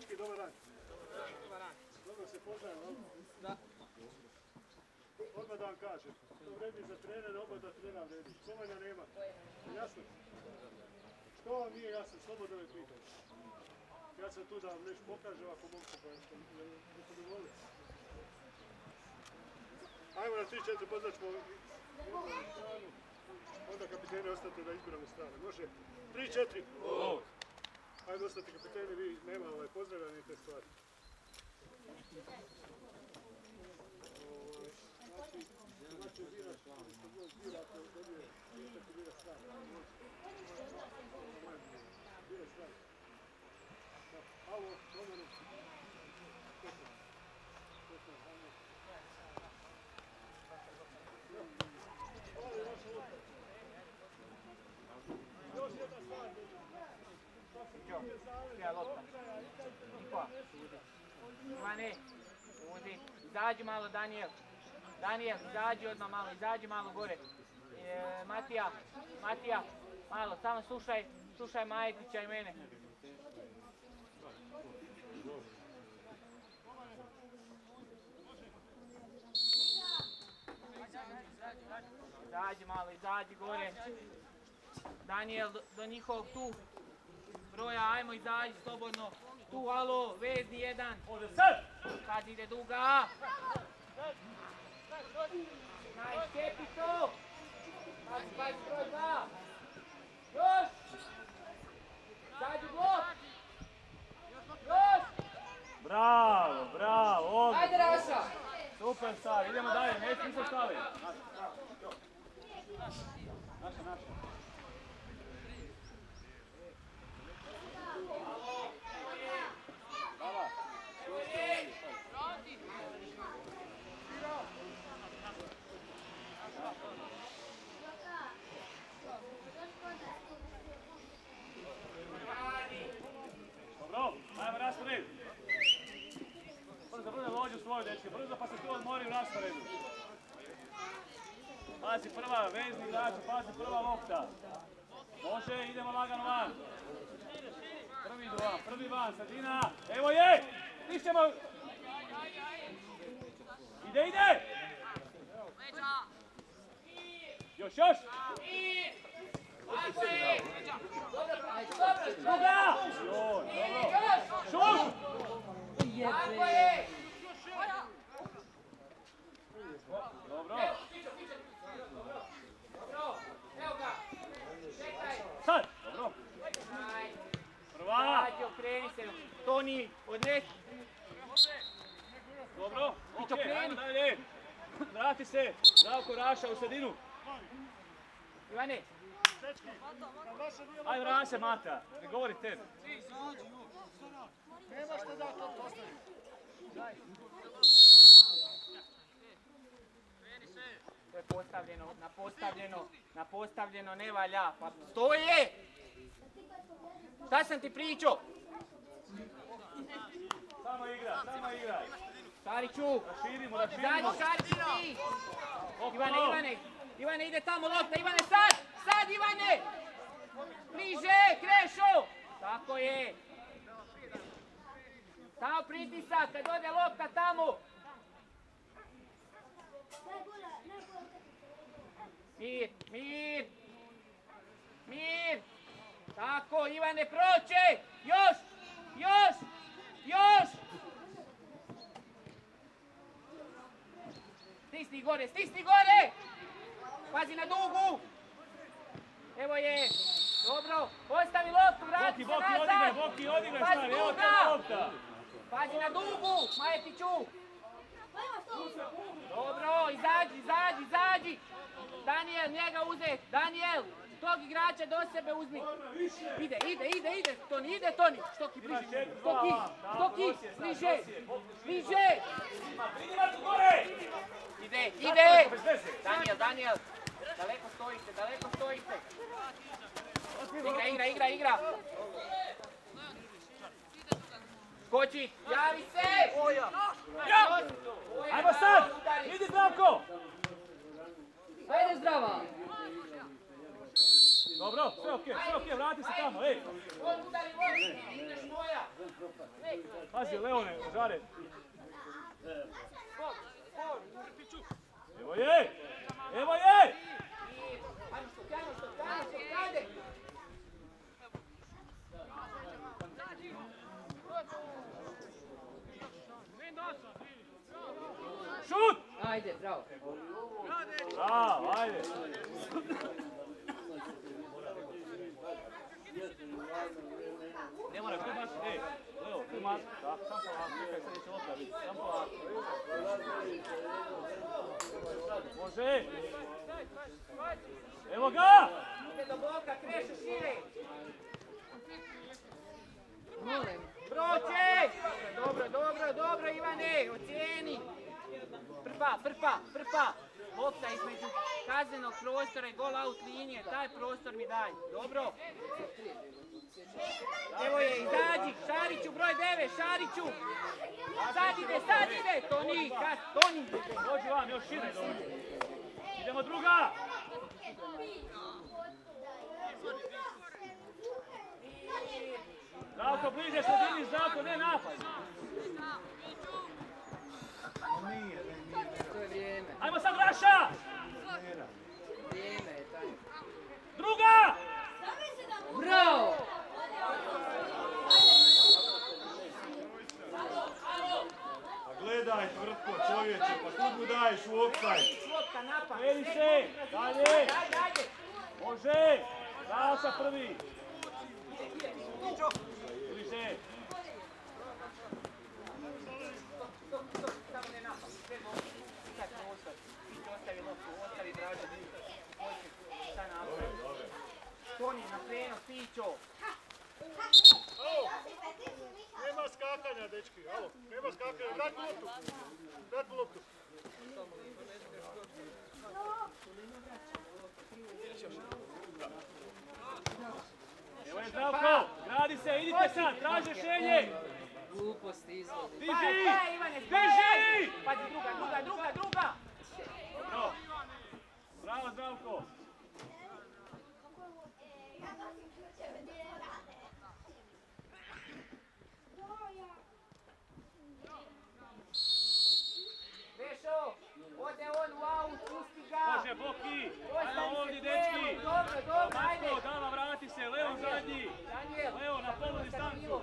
dečki, dobar dan. Dobro se poznajemo. Da. Odmah da vam kažem, to vredi za trenere, oba da trenera vredi. Slovanja nema. Jasno? Što vam nije jasno, slobodno me pitajte. Ja sam tu da vam nešto pokažem, ako mogu se pojesti. Neko mi voli. Ajmo na 3-4 poznačimo stranu. Onda kapitene ostate da izbiramo strane. Može? 3-4. Ajde ostati kapitene, vi nema pozdravljanja i te stvari. Znači biraš, što god birate, vidite bira strane. Bira strane. Alo, promjenu. Još jedna stvar. Ivane, uzi, izađi malo Daniel. Daniel, izađi odmah malo, izađi malo gore. Matija, malo, samo slušaj Majetića i mene. Izađi malo, izađi gore. Daniel, do njihovog tu broja, ajmo izađi slobodno. Tu, alo, vezni jedan. Sad ide duga. Najškepi to. Pazi, broj 2. Još. Izađi blok. Još. Bravo, odlično. Ajde, Raša. Super stavi, idemo dalje, nismo stavili. Naša. Dobro, ajmo raspored. Brzo dođu svoju dečke, brzo pa se tu odmori u rasporedu. Pazi prva, vezni igrači, pazi prva lopta. Može, idemo lagano van. Prvi van, sredina. Evo je! Stišćemo! Ide! Još! Druga! Šut! Dobro. Sad! Dobro. Prva! Okreni se, Toni, odnesi. Dobro, okej, ajmo dalje. Vrati se, Zdravko Raša u sredinu. Ivane. Ajde, vrati se, Mata, ne govori tebi. Nema što da to postavi. To je postavljeno, ne valja. Pa stoje! Šta sam ti pričao? Samo igraj. Šariću! Raširimo. Zađi, Šariću! Ivane, ide tamo lopta, Ivane, sad Ivane! Bliže, Krešo! Tako je! Samo pritisak, kad ode lopta tamo! Mir! Tako, Ivane, proće! Još! Stisni gore! Pazi na dugu! Evo je! Dobro, postavi loptu, vrati se nazad! Boki, odigraj, Pazi stari, evo te duga! lopta! Pazi na dugu, Majetiću! Dobro, izađi! Daniel, njega uzet! Daniel, tog igrača do sebe uzmi! Ide! Toni! Štoki, bliže! Štoki! Bliže! Ide! Daniel! Daleko stojite! Igra! Skoči! Javi se! Ajmo sad! Idi Zdravko! Ajde Zdrava! Dobro, sve okej, vrati se tamo, ej. On udari vodu, ideš moja. Pazi, Leone, žare. Evo je! Evo je! Ajmo stopljanje. Šut! Ajde, bravo. Bravo, ajde. Ne mora, kumaš, ej, Leo, kumaš, da, sam polako, čekaj, sad neće lopta biti, sam polako. Može! Evo ga! Ide do bloka, kreše šire. Molim. Proće! Dobro, Ivane, ocijeni. Prpa. Lopta između kaznenog prostora i gol out linije, taj prostor mi daj. Dobro. Evo je, izađi, Šariću, broj 9, Šariću. Sad ide, Toni. Dođi vam, još šire dođi. Idemo druga! Zdravko, bliže sredini, Zdravko, ne napad. To je vrijeme. Ajmo sad Raša! Vrijeme je taj. Druga! Bravo! Pa gledaj, tvrtko, čovječe, pa kud mu daješ u offside? Lopta napad. Vedi se, dalje! Ajde. Može! Raša prvi! Bliže! Samo ne napad. Sve lopte. Sad prostor. Piće ostavi loptu, ostavi Draža. Šta napad? Toni na prenos, Pićo. Nema skakanja, dečki, alo, nema skakanja, dat mu loptu. Evo je Zdravko, gradi se, idite sad, traži rješenje! Gluposti izvodi. Diži! Ivane, Diži! pazi, druga! Bravo! Bravo Zdravko! Vešo, ode on u aut, pusti ga! Može, Boki! Ajmo ovdje, dečki! Dobro, ajde! Matko, Dala, vrati se, Leon zadnji! Daniel, Leo, na polu distancu!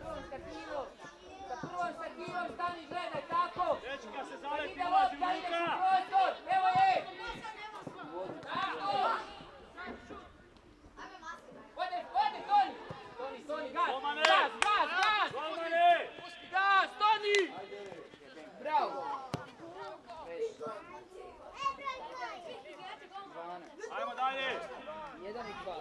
Sa prvom stativom stani, gledaj, tako! Dečka se zaleti, Ide ulazi lopta, ideš u Luka! prostor, evo je! Tako! Ode, Toni, gas! Tomane! Gas! Tomane! Gas, Toni! Bravo! 12. Ajmo dalje! 1 i 2, 12.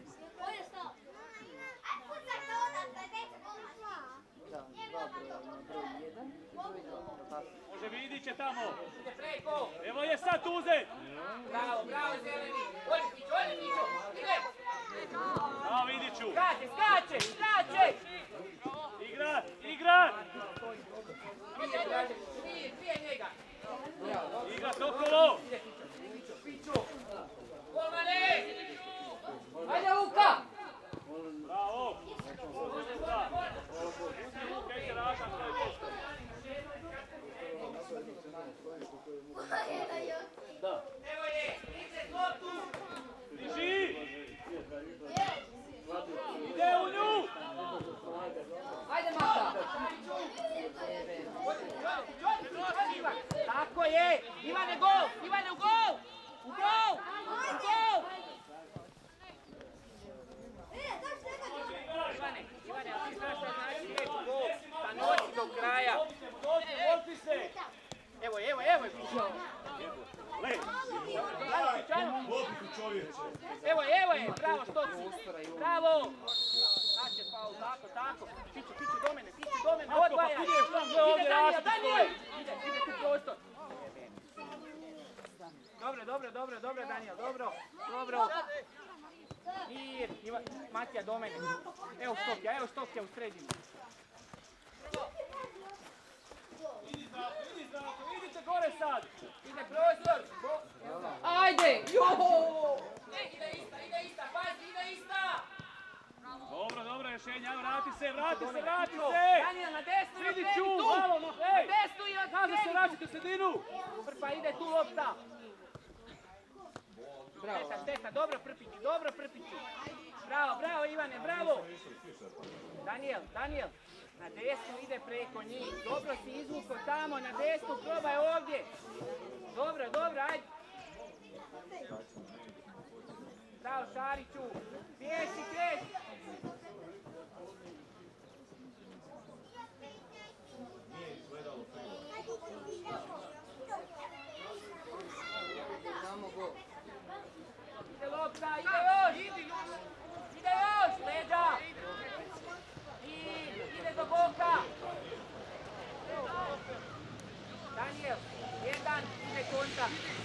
Da, 2 broja, broj 1 i broj 2. Može Vidiće tamo! Ide preko! Evo je sad Tuzet! Bravo, zeleni! Ode, Pićo! Ide! Bravo Vidiću! Skače! Igrat! Prije njega! Igrat okolo! Pićo! Golmane! Ajde, Luka! Bravo! Kajte Raša, to je to. Evo je! Ide loptu! Diži! Ide u nju! Ajde, Mata! Tako je! Ivane, gol! Ivane, u gol! U gol! Ivane, a ti znaš šta znači reći u gol? Pa noći do kraja! Volti se! Evo! Le! Lopiku, čovječe. Evo je! Bravo, Stoci! Bravo! Znači, faul, tako. Piću do mene, Matko, pa odvaja! kud je sam, gle ovdje Raša Daniel! Ide tu prostor! Dobro, Daniel, dobro. Mir, Matija do mene. Evo Stokja u sredini. Idite gore sad! Ide prostor! Ajde! Jo! Ide ista, pazi, ide Pazite sredinu! Prpa, ide tu lopta. Bravo. Šteta, dobro Prpiću. Bravo Ivane, bravo. Daniel, na desnu ide preko njih. Dobro si izvukao tamo, na desnu, probaj ovdje. Dobro, ajde. Bravo Šariću, pješi, kreš. Damo gol. Ide lopta, ide još, leđa. I ide do boka. Daniel, ide kontra.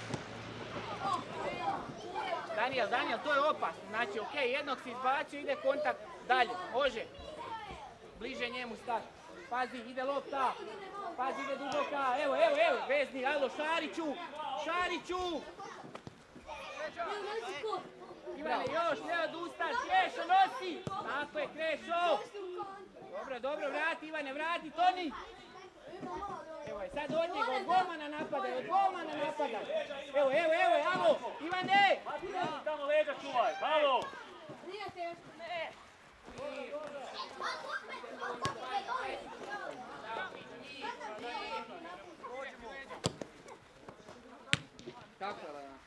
Daniel, to je opasno. Znači, okej, jednog si izbacio, ide kontakt dalje. Može. Bliže njemu stati. Pazi, ide lopta. Pazi, ide duboka. Evo, vezni, alo, Šariću. Ivane, još, ne odustaš, Krešo, nosi. Tako je, Krešo. Dobro, vrati, Toni. Evo je, sad od njega, od golmana napadaj. Evo, alo, Ivane. Tamo leđa čuvaj, bravo! Kako je Lena?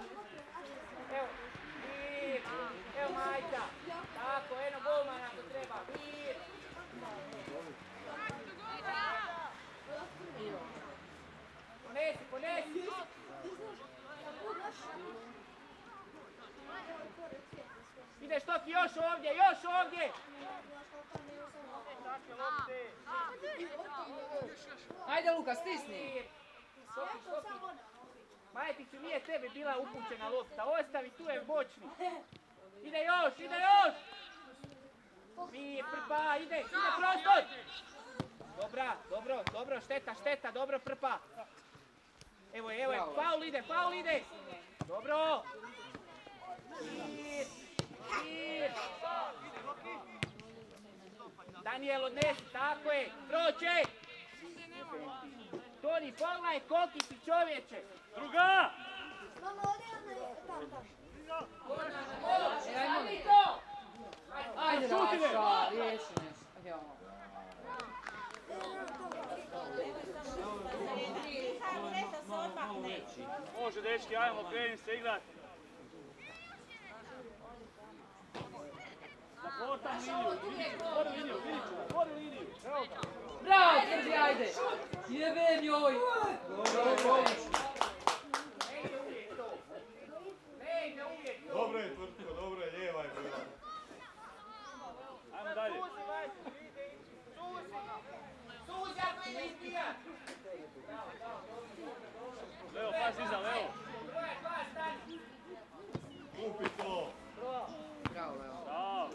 Evo Majka. Tako, eno golmana ako treba. Ponesi. Ideš Toki, još ovdje. Ajde Luka, stisni. Majetiću, nije tebi bila upućena lopta, ostavi, tu je bočni. Ide još! Prpa, ide prostor! Dobro, šteta, dobro Prpa. Evo je, faul ide! Dobro! Daniel odnesi, tako je, proće! Toni, pogledaj koliki si čovječe! Druga! Ajde Raša, riješi nešto. Može dečki, ajmo, krenim se igrat. Zatvori liniju, Evo ga. Bravo, Trdi, ajde. Jebe njoj. Dobro je Tvrtko, dobro je, lijeva je bila. Ajmo dalje. Leo, pas iza, Leo. Kupi to. Bravo, Leo. Bravo.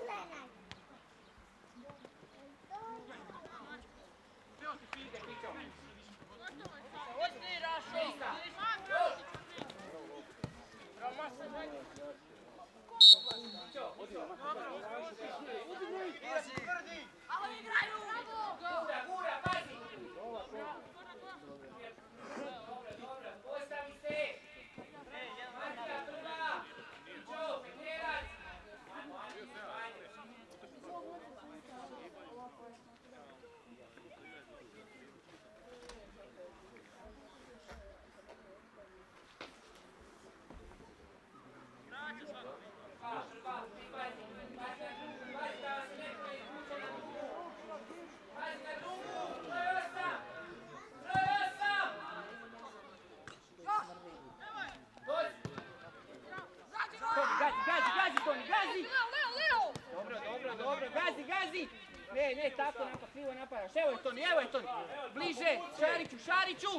Gazi! Ne, tako napad, krivo napadaš. Evo je Toni. Bliže, Šariću!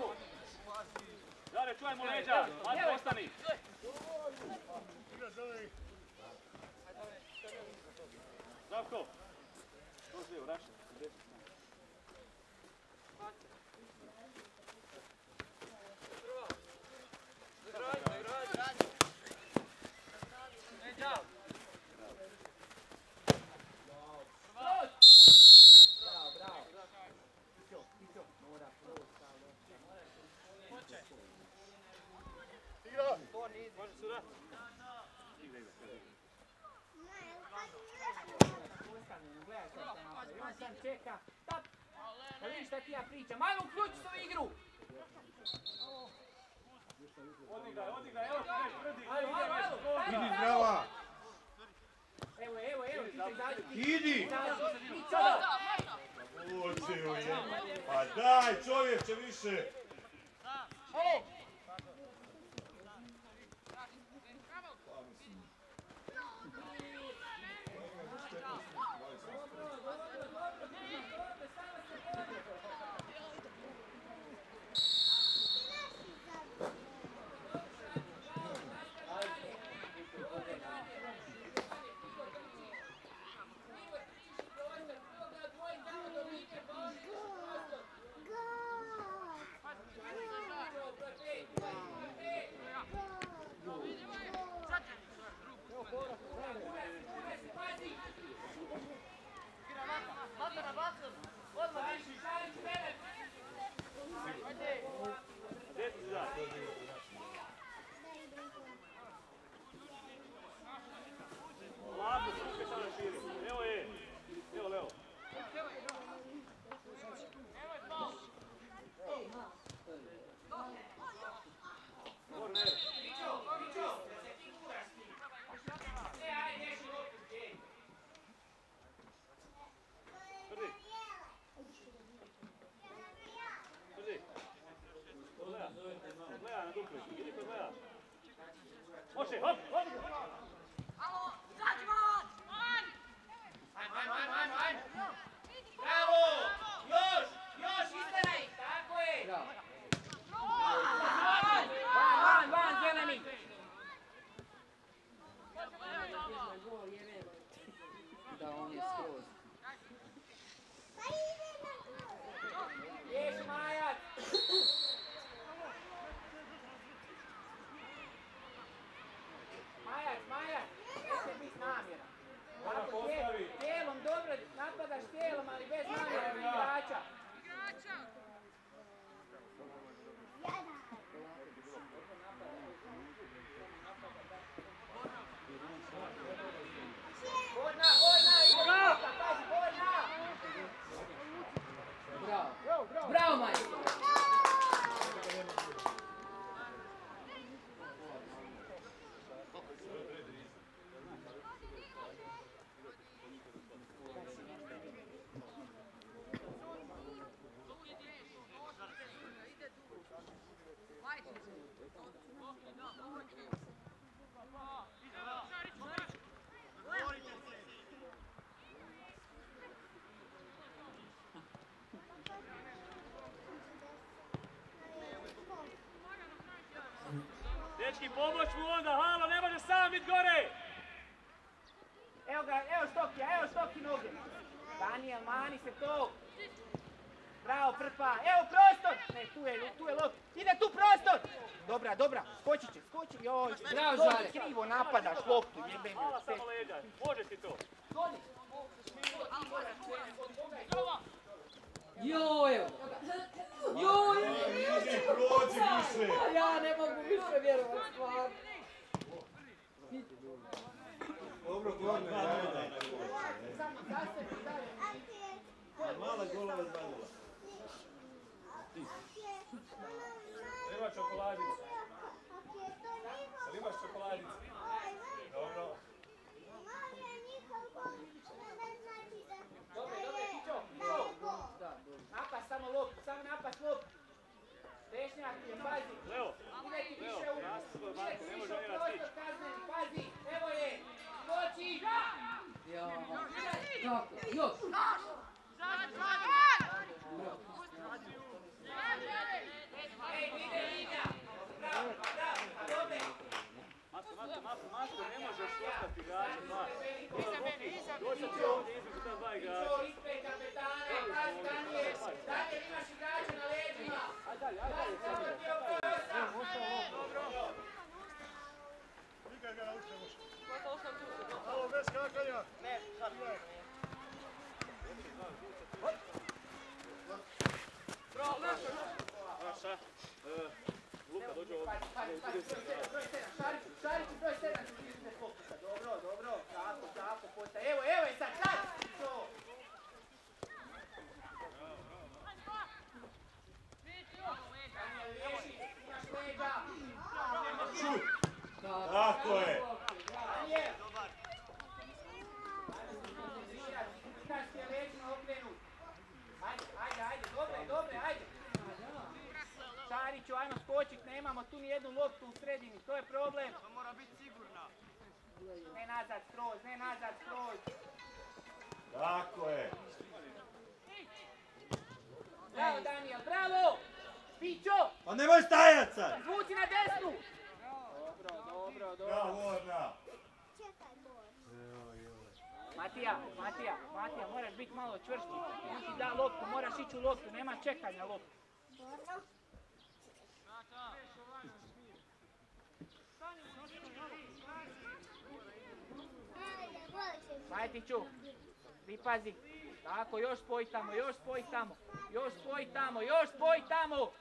Dare, čuvajmo leđa. Matko, ostani. Zdravko. Dođe, vraši. Igra! Može suda? On sam čeka, tap! Da vidiš šta ti ja pričam, ajmo uključi se u igru! Odigraj, evo ti neš prdi. Idi zdrava! Evo, Idi! Mićo! Učio je. Pa daj čovječe više! Lako se ruke sada širi. Evo je. Evo Leo. Korner. Prdi. Gleda na dupli. Idi kod gleda. Može, hop, hop. Bravo! Još isteraj! Tako je! Van, zeleni! Da, on je skroz. Ješ Majac! Majac! Neće biti namjera. Ako tijelom dobro napadaš tijelom, ali bez namjera igrača. Borna, igra! Pazi, Borna! Bravo, majstor! Dečki, pomoć mu onda, halo, ne može sam bit gore! Evo ga, evo Štoki noge. Daniel, mani se to. Bravo, Prpa. Evo prostor. Ne, tu je lop. Ide tu prostor. Dobra, skoči. Joj, Bravo, to Žare. krivo napadaš loptu, jebem. Hvala samo leđa, može ti to. Joj! Idi, prođi više! Ja ne mogu više vjerovati, stvarno. Dobro, Korner, ajde. Mala golova zvanila. Ima čokoladicu. Jel imaš čokoladicu? Dobro. Napas, samo loptu, Dešnjak je, pazi. Leo, Ide ti više u... Marko, ne može Ide ti ni više u nas prostor kazneni, pazi. Evo je. Skoči. Ja, kako? Još! Ej, ide linija. Bravo, dobre. Matko, ne možeš ostati igrača, dva. Doći ti ovdje između ta dva igrača. Čo, ispred kapetane, pazi, Daniel, imaš igrača na leđima. Nikad ga naučio može. Alo, bez skakanja. Naša, Luka, Šariću, broj 7 ću ti izuzeti fokusa. Dobro, tako, postaje. Evo je sad, to! Riješi, imaš leđa. Šut! Tako je! Daniel! Kaš ti je leđima okrenut. Ajde, dobre, ajde. Šariću, ajmo skočit, nemamo tu ni jednu loptu u sredini, to je problem. To mora biti sigurna. Ne nazad skroz. Tako je! Bravo Daniel, bravo! Pićo! Pa nemoj stajat sad! Zvuci na desnu! Dobro. Bravo, Orna! Matija, moraš biti malo čvršći. On ti da loptu, moraš ići u loptu, nema čekanja loptu. Majtiću, pripazi. Tako, još spoj tamo.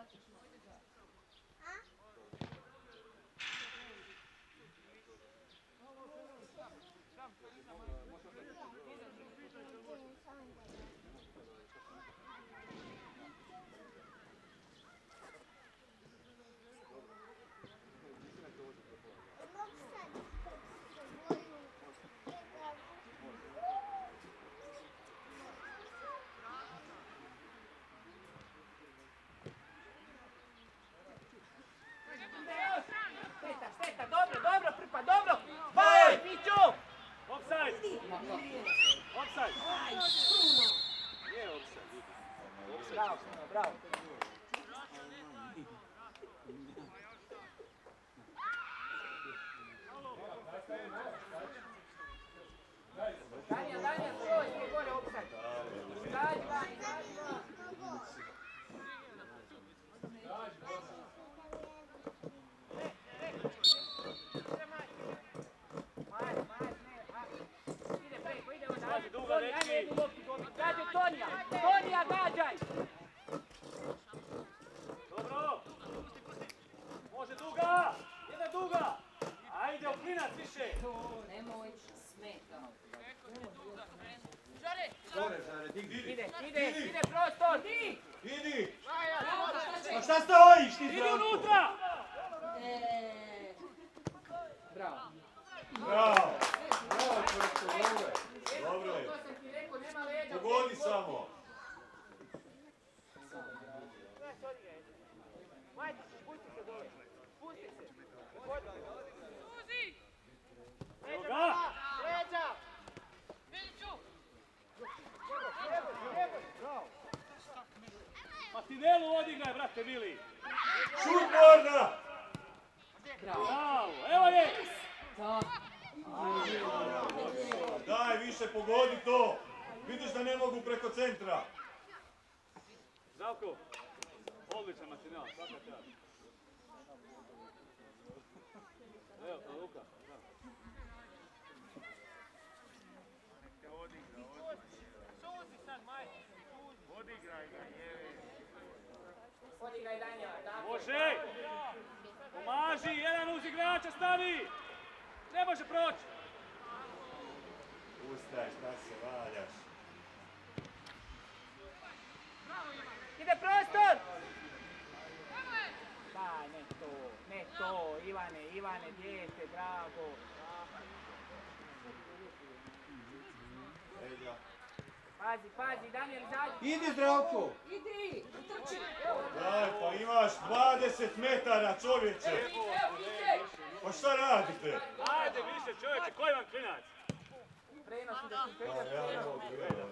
Šteta, dobro, Prpa, dobro! Baj, Piću! Offside! Nije offside. Bravo. Daniel, stoj, gdje gore offside. Izađi van. Gađaj Tonija, gađaj! Dobro! Može duga! Jedna duga! Ajde, oklinac više! Nemoj smeta. Ide prostor! Idi! Pa šta stojiš ti, Idi Zdravko? unutra! Bravo. Bravo, Tvrtko, dobro je. To sam ti rekao, nema leđa. Pogodi samo. Majte se, spusti se dole. Leđa! Martinelu odigraj, brate, Vili! Šut, Orna! Bravo, evo je! Da. Daj, više pogodi to. Vidiš da ne mogu preko centra. Zdravko, odličan Martinel, svaka čast. Evo, Luka. Odigraj Danijela, tako. Može! Pomaži, jedan uz igrača stavi! Ne može proći! Ustaj, šta se valjaš? Ide prostor! Daj, ne to, Ivane, dijete, drago. Leđa. Pazi, Daniel, izađi. Idi, Zdravko! Idi, utrči. Daj, pa imaš 20 metara, čovječe. Evo, piše! Pa šta radite? Ajde više čovječe, koji vam klinac? Prenos da ti Ja ne mogu,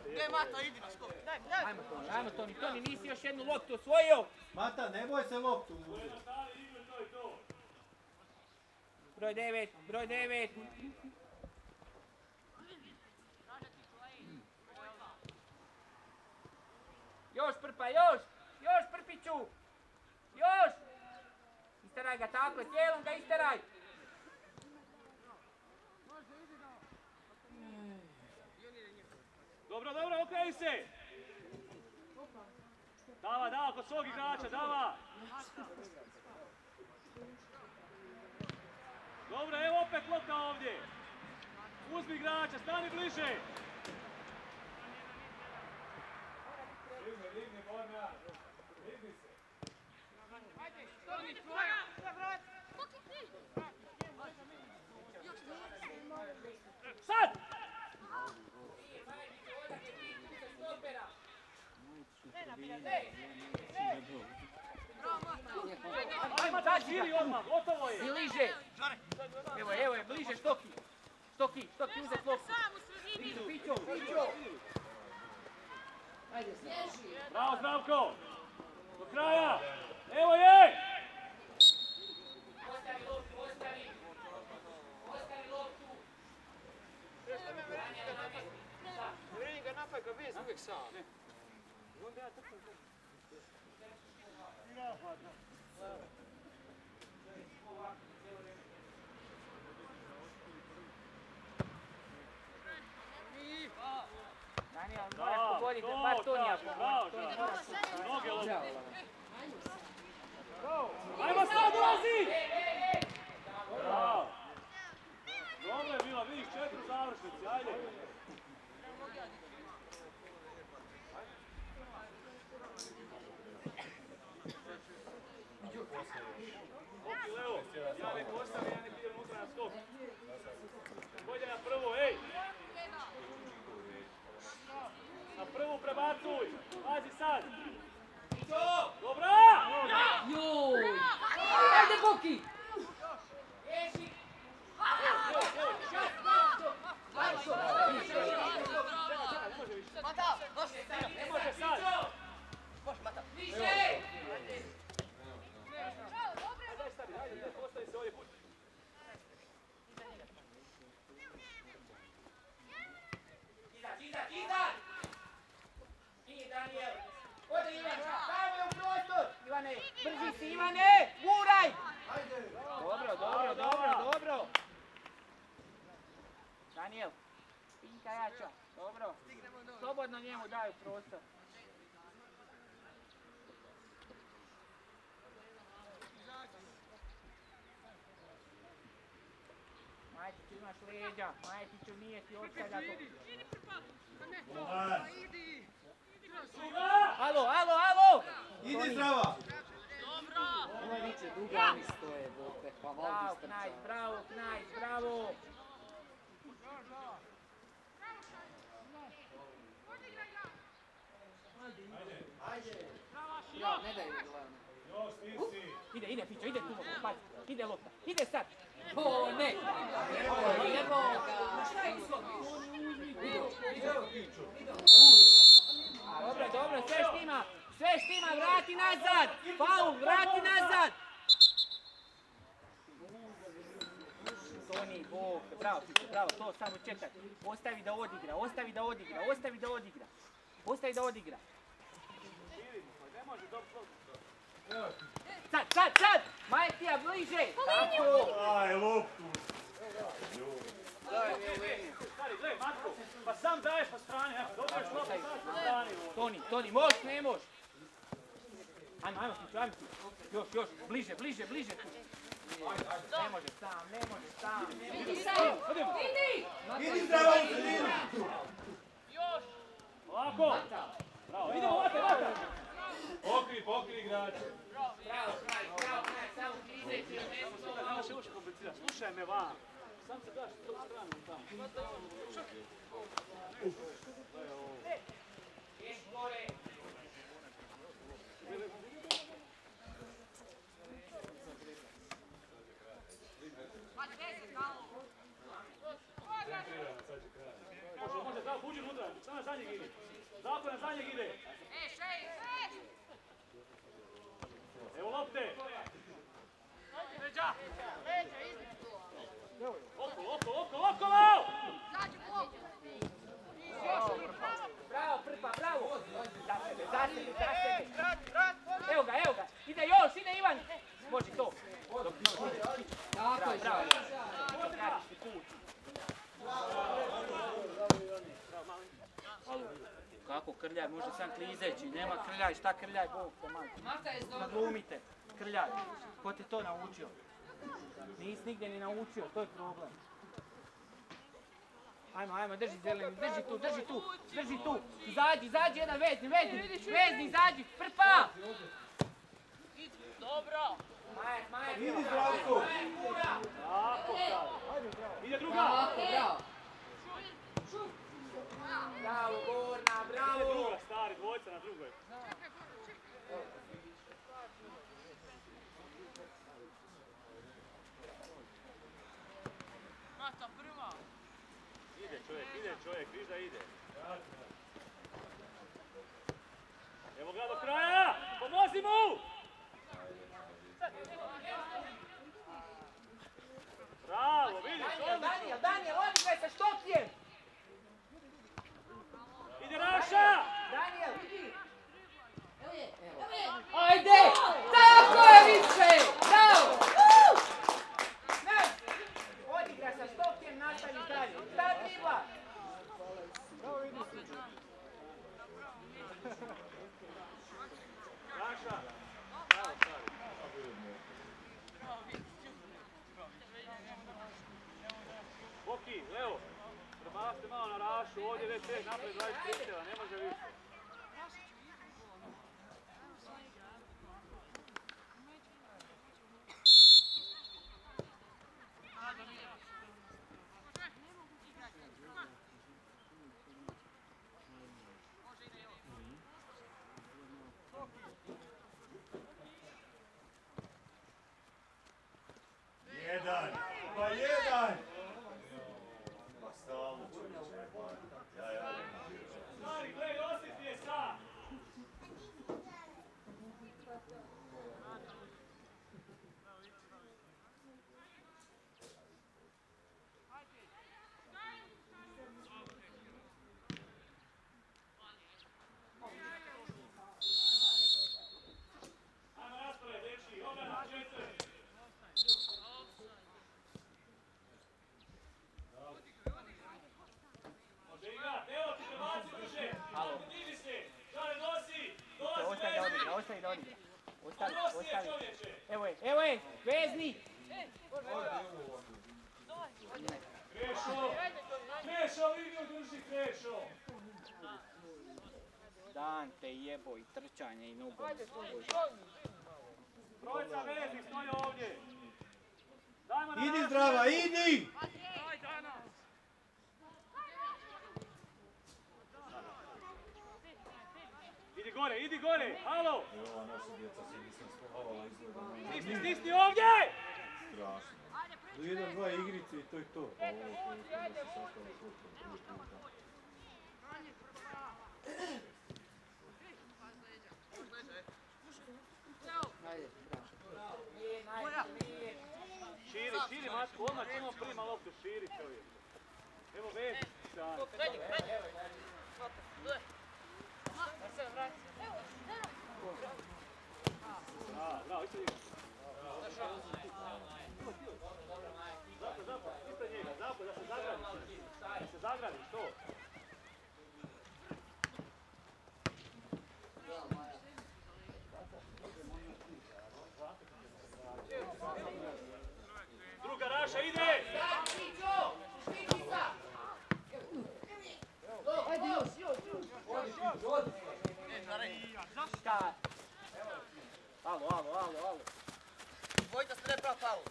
Ajmo, Toni, nisi još jednu loptu osvojio. Mata, ne boj se loptu uzeti. Broj 9. Još Prpa, još Prpiću. Još. Isteraj ga tako, tijelom ga isteraj. Dobro, okreni se! Dava, kod svog igrača, dava! Dobro, evo opet lopta ovdje. Uzmi igrača, stani bliže. Digni, Borna. Digni se. Sad! Ajmo da žiri odmah, gotovo je. Bliže. Evo je, bliže Štoki. Štoki, uzet loptu. Pićo. Ajde sad. Bravo, Zdravko. Do kraja. Evo je. Ostavi loptu. Ne vidim ga napad, ga vez uvijek sam. Onda ja trpam. Daniel, moraš pogoditi, bar Tonija pogoditi. Noge loptu. Bravo. Ajmo sad, ulazi! Bravo. Dobro je bila, vidiš, 4 završnici, ajde. Oki, Leo, ja nek ostavi, ja nek ide unutra na skok. Bolje na prvo, ej! Na prvu prebacuj, pazi sad! Dobra! Joj! Ajde, Boki! Ne može sad! Daj stavi, ajde, postavi se ovdje put. Kizar! I Daniel! Ode Ivan, stavimo je u prostor! Ivane, brži si Ivane! Guraj! Dobro! Daniel, pinka jača, dobro. Slobodno njemu daju prostor. Majtiću imaš leđa, Majtiću nije ti odstavljati. Alo! Idi Zdrava! Ovo viče duga, oni stoje, Boke. Pa Bravo, Valdi Knajs, strčava. bravo! Ne daju glavno. Još nisi. Ide, Pićo, ide tu, pazi, ide lopta, ide sad! O, ne! Jebo ga! Dobro, sve štima, vrati nazad! Faul, vrati nazad! Toni, Bog, bravo, Pićo, bravo, to samo čekaj. Ostavi da odigra. Sad! Majtija, bliže! Tako! Aj, loptu. Stari, gledaj, Matko, pa sam daješ po strani, dobro je šlopa, sad po strani. Toni, možeš, ne možeš? Ajmo, još, bliže tu. Ne može sam. Idi Zdrava u sredinu! Ovako. Bravo, idemo, vata. Pokri igrače. Bravo, samo klizeći, Nema se uši komplicirati, slušaj me van. Sam se daš s tog stranu tamo. gore. Može, Zdravko, uđi unutra, samo na zadnjeg ide. Zdravko na zadnjeg ide. Evo lopte. Okolo! Bravo, Prpa, bravo! Za sebe! Evo ga! Ide još, ide Ivan! Može to! Tako je, Bravo! Kako krljaj, može sam klizeći, nema krljaj, šta krljaj, Bog te majke. Naglumite. skrljaj. Ko te to naučio? Nisi nigdje ni naučio, to je problem. Ajmo, drži zeleni, drži tu. Izađi jedan vezni, izađi, prpa! Dobro! Majer, Idi Zdravko! Ide druga! Bravo, Gorna, Ide bravo! druga, stari, dvojca na drugoj. Ide čovjek, viš da ide. Evo ga do kraja! Pomozi mu! Bravo, vidiš, odlično! Daniel, odigraj sa Štopljem! Ide Raša! Daniel, idi! Ajde! Tako je više! Bravo! Odigraj sa Štopljem, nastaviš dalje. Šta dribla? Raša! Bravo, stari. Boki, Leo, prebacite malo na Rašu, ovdje već je napred 20 prihtjeva, ne može više. Jedan! Pa jedan! Pa stalno čovječe, ja. Stari, gledaj, osjeti je sad! Ajmo raspored, dečki, obrana, 4. Može igrat, evo ti prebaci duže! Diži se! Žare nosi! Ostavi da odigra. Nosi je Ostavi. čovječe! Evo je, vezni! Krešo, liniju drži Krešo! Dan te jebo i trčanje i nogom. Trojica vezni, stoji ovdje! Dajmo na Idi Rašu, Zdrava, Vezni. idi! Idi gore, halo! Ova naša djeca se nisam spohavala izgleda. Stisni ovdje! Strašno. Do 1-2 igrice i to je to. Pa ovo koji je kada se sastalo šutkom prvi puta. Ajde, bravo. Širi, Matko, odmah ćemo prima loptu, širi čovjek. Evo vezni, Šan. Bravo, isto njega. Zapad, isto njega, zapad, da se zagradiš. Da se zagradiš, to. Druga Raša ide! Ajde još! Šta? Alo. Vojta se ne prav faul.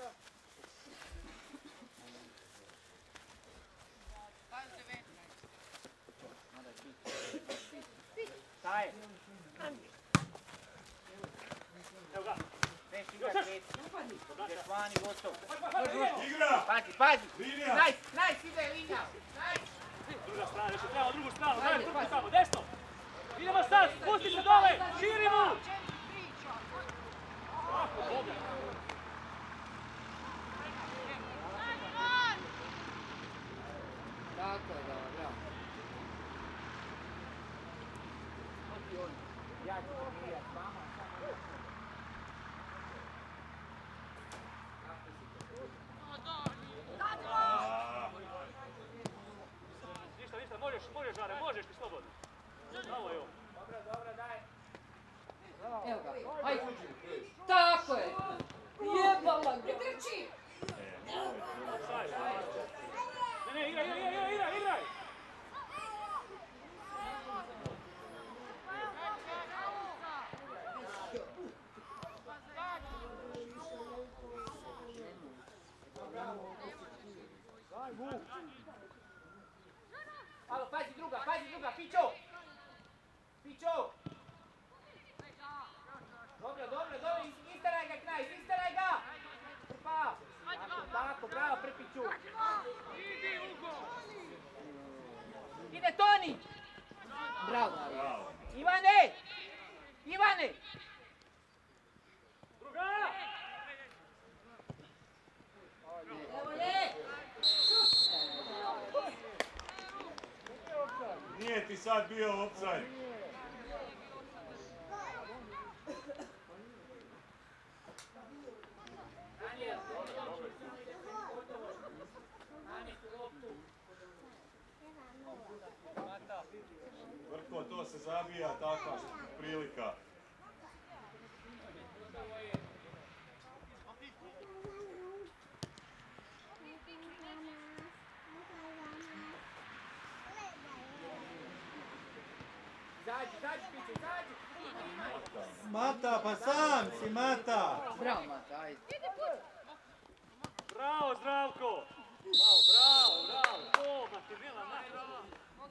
Šta je? Evo ga. Već igra treći. Ideš vani, gotov. Igra! Pazi! Linija! Nice, ide linija! Nice! Druga strana, još je trebalo drugu stranu, daj trku tamo, desno! Idemo sad, spusti se dole, širi mu! Tako, Boga! Tako je, bravo. Ja ću pobijat s vama. Ništa, možeš Žare, možeš ti slobodno. Bravo, evo. Dobro, daj. Evo ga. Ajde. Alo, pazi druga, Pićo! Pićo! Dobro, istaraj ga Knajs, istaraj ga! Trpa! Tako, bravo, Prpiću! Ide Toni! Bravo. Ivane! Nije ti sad bio opsaj. Vrko, to se zabija, takva prilika. Zađi, Pićo, zađi! Mata, pa sam si, Mata! Bravo, Mata, ajde. Bravo, Zdravko! Bravo! To, Matimila, bravo!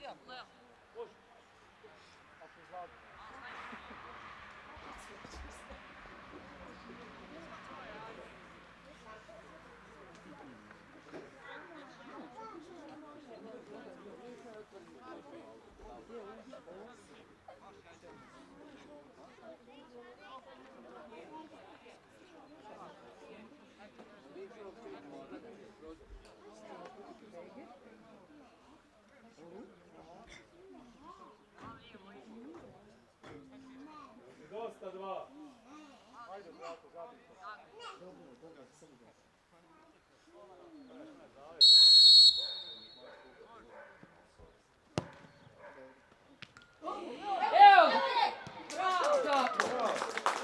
Dosta dva. Ajde, Zdravko, zabij. Evo! Bravo!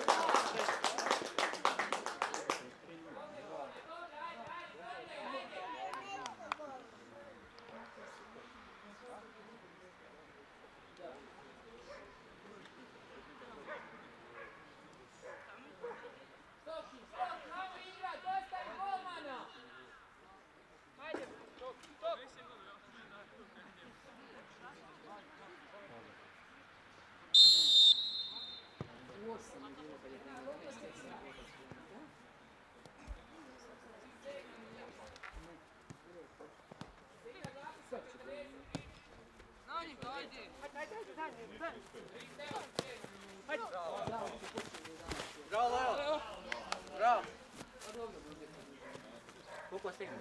Bravo, Leo! Bravo! Koliko stigne?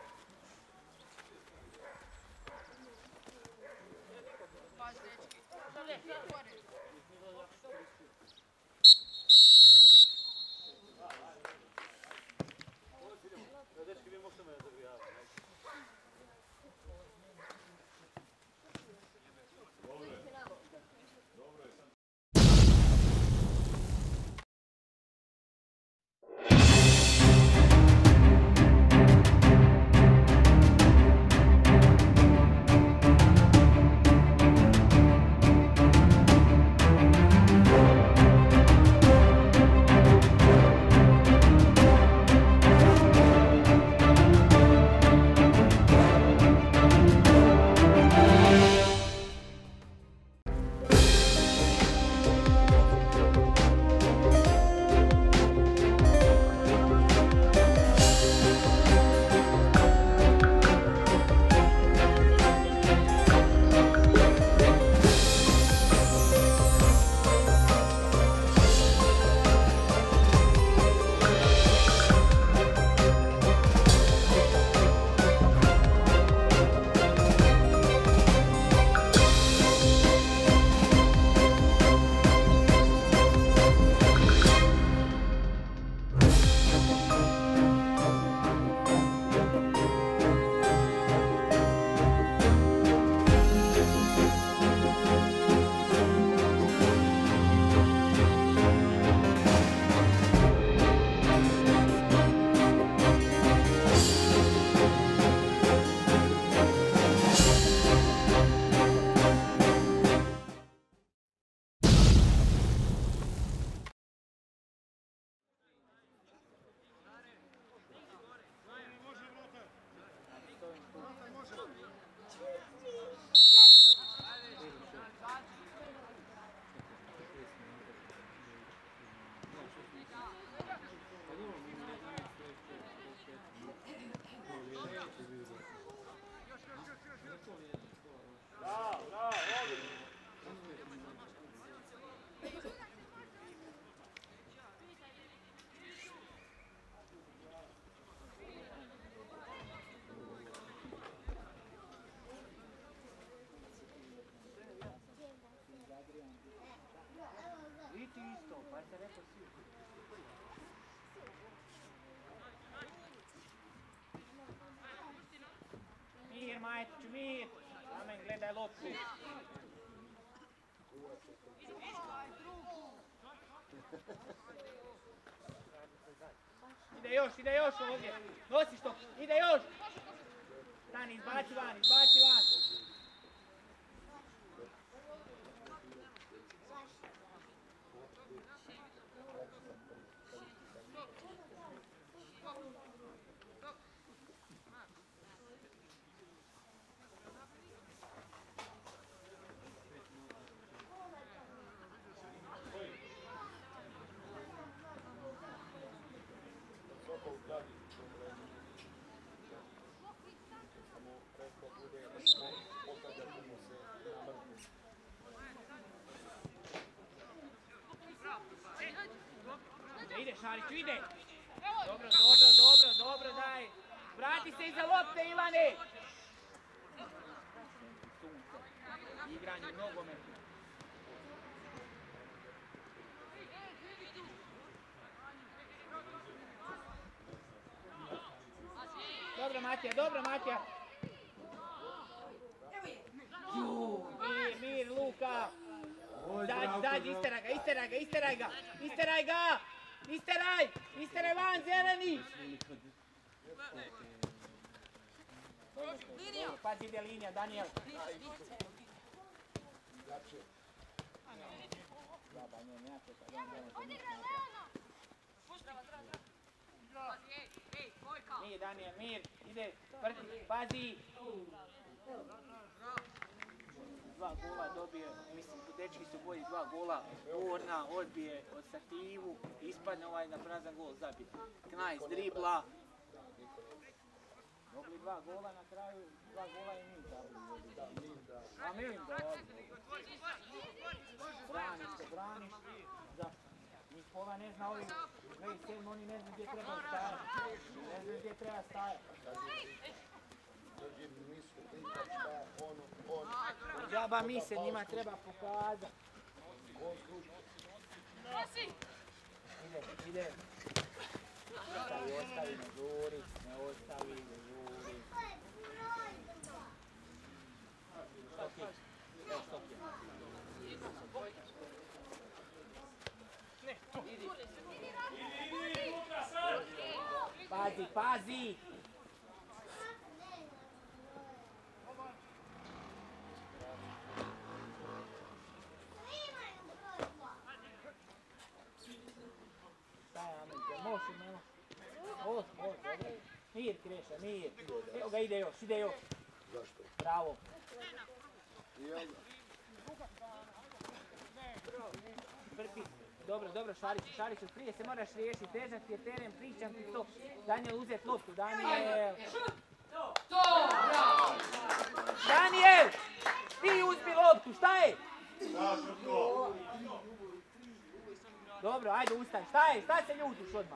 Dečki, vi možete me zagrijavati. Majtiću, mir. Amen, gledaj loptu. Ide još ovdje. Nosiš to, ide još. Stani, izbaci van. Ide, Šariću, ide! Dobro, daj! Vrati se iza lopte, Ilane! Sunce. Igranje nogometu. Dobro, Matija! Mir, Luka! Zađi, isteraj ga! Isteraj van, zeleni! Pazi, ide linija, Daniel. Mir, Daniel, mir, ide, vrti, pazi! 2 gola dobije, mislim, dečki su bolji 2 gola, Orna odbije od stativu, ispadne ovaj na prazan gol zabit. Knajs dribla. Mogli 2 gola na kraju, 2 gola i mi zabili. A Milim da odbije. Braniš. Njih pola ne zna ovih 27, oni ne znaju gdje treba stajati. Džaba mi se njima treba pokazati. Ide. Ne ostavi, ne žuri. Pazi! Mir, Kreša, mir. Evo ga, ide još. Zašto? Bravo. Dobro, Šariću, prije se moraš riješiti, težak ti je teren, pričam ti to. Daniel, uzeti loptu, Daniel. Daniel, ti uzmi loptu, šta je? Dobro, ajde ustani, šta se ljutiš odmah?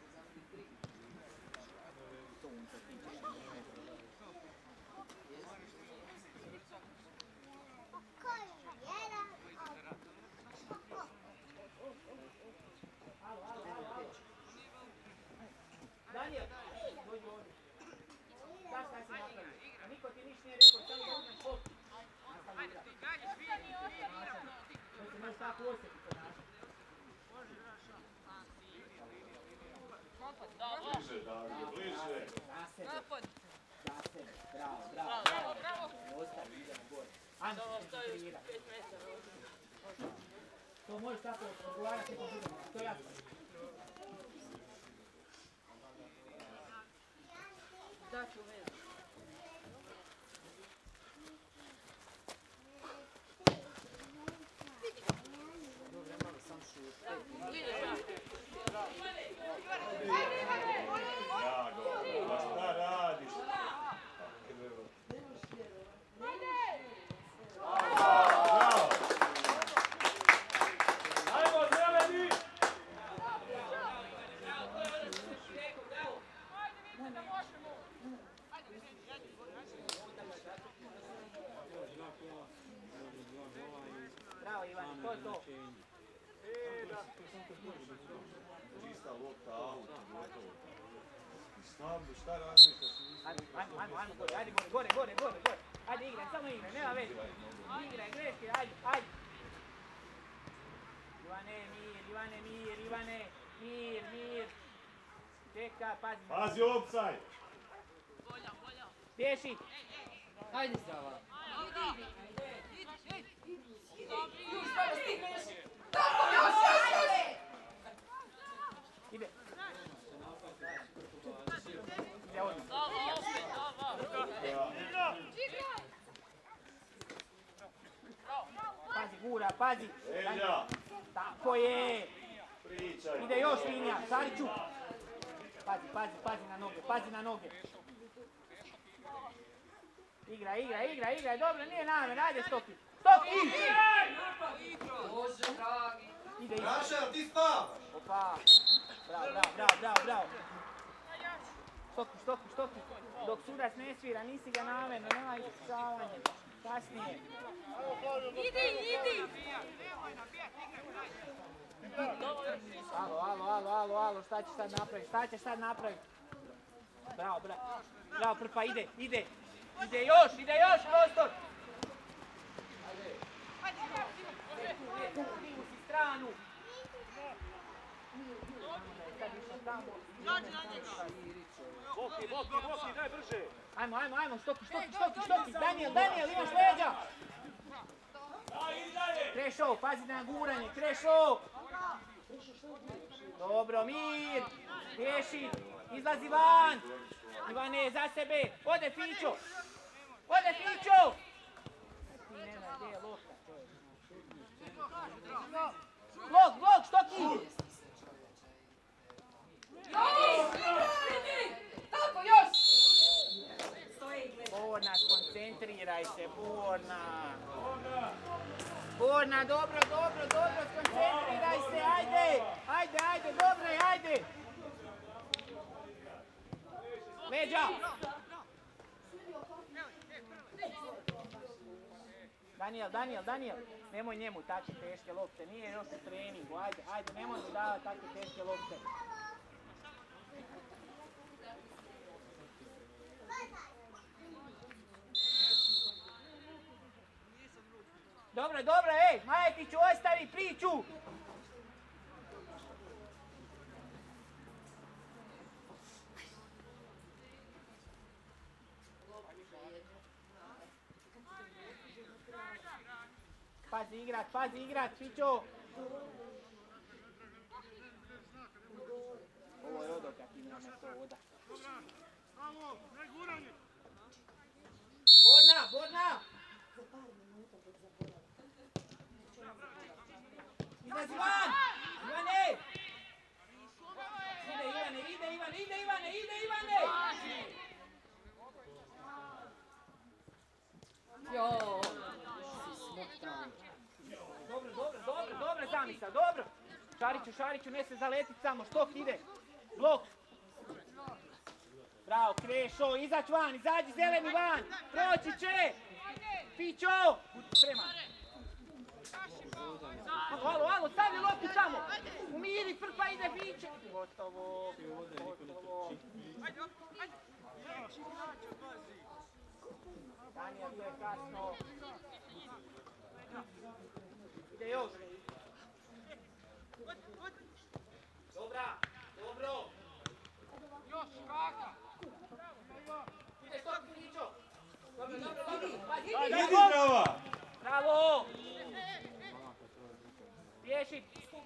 Daniel, dođi ovdje. Šta si napravio? A niko ti niš nije rekao, samo da uzmeš loptu. To se možeš tako osjetiti kod nas. Bliže. Da sebe. Bravo. Ostavi, idemo gore. Ajmo se koncentrirati. To možeš tako odgovarati po drugom, to je jasno. Daću vezu. Dobro, malo sam šut. Drago, pa šta radiš? Bravo! Ajmo, zeleni! Bravo, Ivan, to je to. Čista lopta, auto, gotovo. I stavlju, šta razmišljaš? Ajmo, gore, ajde gore. Ajde igraj, samo igraj, nema veze. Igraj, greške, ajde. Ivane, mir. Čeka, pazi. Pazi opsaj! Pješi. Ajde zdrava. Ide ovdje. Pazi, gura, pazi. Elja! Tako je. Pričaj! Ide još linija, Šariću. Pazi na noge. Igraj, dobro, nije namen, ajde Stoki. Bože dragi. Ide. Rašar, ti spavaš! Opa, bravo. Stoki. Dok sudac ne svira, nisi ga namjerno, nema iskušavanje. Kasnije. Idi! Alo, šta ćeš sad napraviti? Bravo, Prpa, ide. Ide još prostor. Tu si stranu. Boki, daj brže! Ajmo, Stoki. Daniel, imaš leđa. Krešo, pazi na guranje, Krešo. Dobro, mir. Pješi, izlazi van. Ivane, za sebe. Ode Fićo. Blok, Stoki. Tako, još! Borna, skoncentriraj se, Borna, dobro, skoncentriraj se, ajde, dobro je, ajde. Leđa. Daniel, nemoj njemu takve teške lopte, nije još u treningu, ajde, nemoj mu davati takve teške lopte. Dobro, Majetiću, ostavi priču! Pazi igrat, Fićo! Ovo je odokativna metoda. Borna! Izlazi van! Ivane! Ide Ivane! Jo, si smoktan. Dobro, zamisao, dobro! Šariću, ne se zaletit samo, Štok ide! Blok! Bravo, Krešo, izađi zeleni van! Proći će! Fićo! Spreman! Alo, stavi loptu tamo! Umiri, Prpa ide Fiće! Gotovo! Daniel je kasno! Ide još! Dobro! Još kaka! Ide Stoki Fićo! Dobro! Idi zdrava! Bravo! Pješi!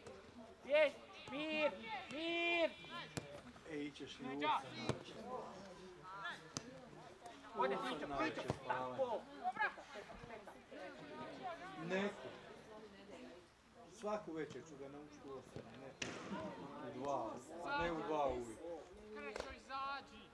Mir! Ićeš i uca. Ode Fićo! Tako! Neko. Svaku večer ću ga naučiti u 8, ne u 2, a ne u 2 uvijek. Krešo, izađi!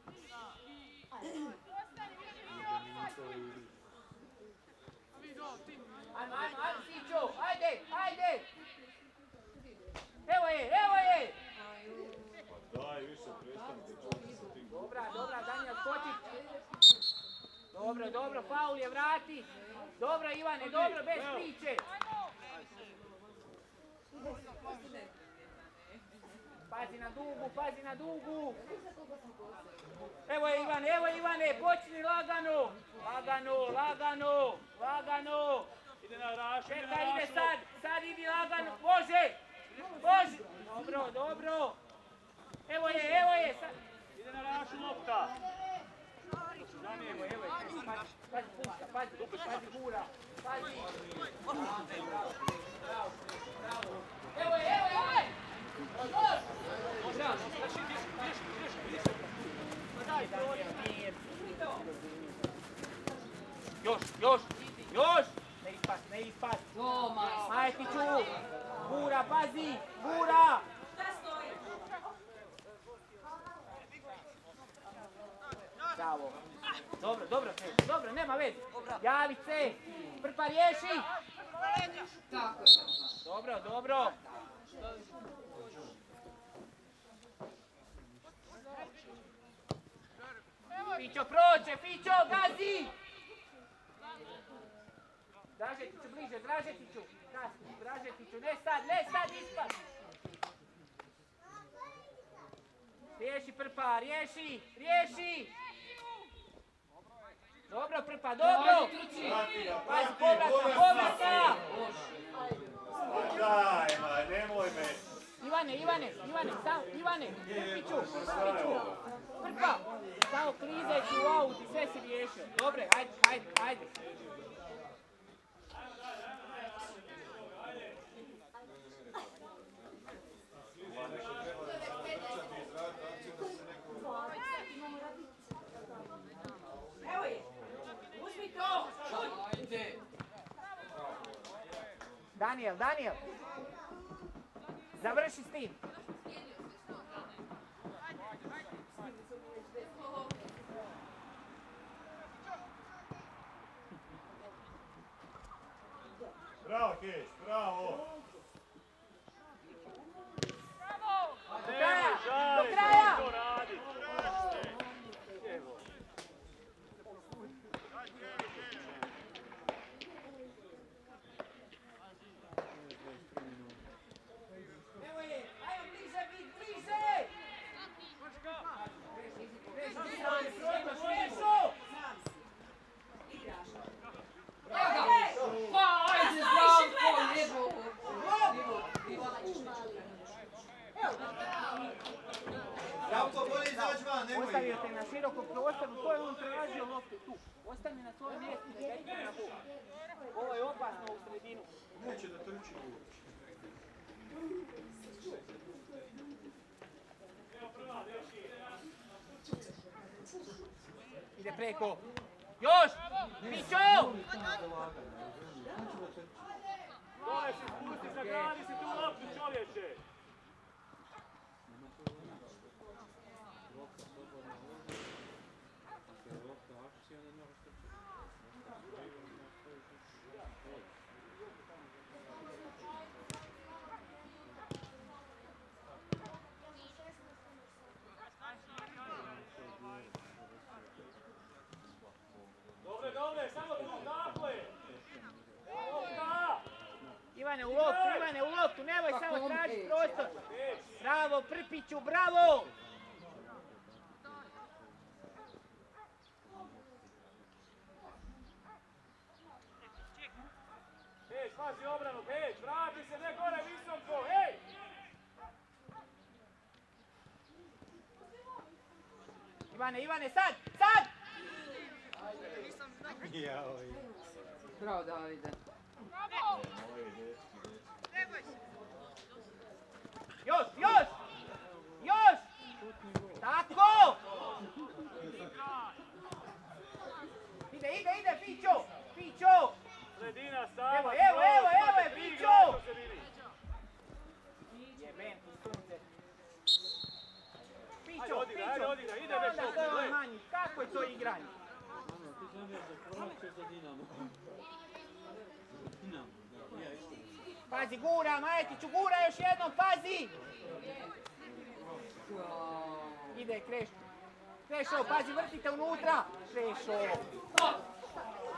Ajde, Fićo! Ajde! Evo je! Daj, više prestanite. Dobra, Daniel, skoči! Dobro, faul je, vrati! Dobro, Ivane, dobro, bez priče! Pazi na dugu. Evo je Ivane, počni lagano. Lagano. Ide na Rašu, Čekaj, ide sad idi lagano. Može. Dobro. Evo je. ide na Rašu lopta. Evo je, pazi pušta, pazi gura. Pazi. Bravo. Evo je. Još! Ne ispas! Majetiću! Gura, pazi! Gura! Bravo! Dobro, nema veze! Javi se! Prpa riješi! Dobro! Fićo prođe, Fićo, gazi! Dražetiću bliže, Dražetiću, ne sad, ispad! Riješi Prpa, riješi! Dobro Prpa, dobro! Pazi, povratka! Daj, nemoj me. Ivane, Prpiću! Prpa! Samo klizeći u aut i sve si riješio. Dobre, ajde. Evo je, uzmi to! Daniel, završi s tim. Bravo, Keš, bravo! Do kraja! Evo je, ajmo bliže! Krešo! Javko, bolje izaći van, nemoj! Ostavio te na širokom prostoru, to je on tražio loptu tu. Ostani na svojom mjestu, ne dajte na bok. Ovo je opasno u sredinu. Neće da trči uopće. Ide preko. Još! Mićo! Dole si spusti, zagradi si tu loptu, čovječe! Dobre, samo tu, dakle! Lopta! Ivane u loptu, nemoj samo tražiti prostor. Bravo Prpiću, bravo! Hej, spazi obranu, hej, vrati se, ne gore visoko, hej! Ivane, sad! Bravo, Davide. Još! Tako! Ide, Fićo! Sredina, sama! Evo je, Fićo! Jeben ti sunce. Fićo! Ajde odigraj, ide već loptu, Kako je to igranje? Pazi, gura, Majetiću, gura još jednom, pazi! Ide, Krešo, pazi, vrtite unutra!